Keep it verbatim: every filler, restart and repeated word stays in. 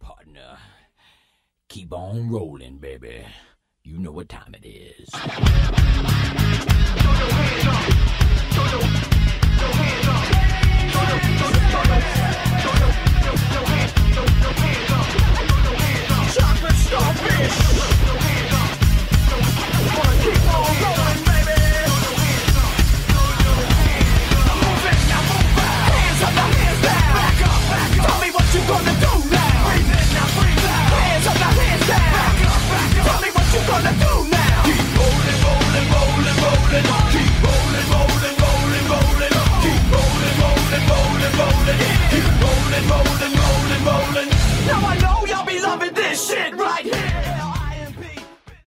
partner. Keep on rolling, baby. You know what time it is. Throw your hands up. Throw your, your hands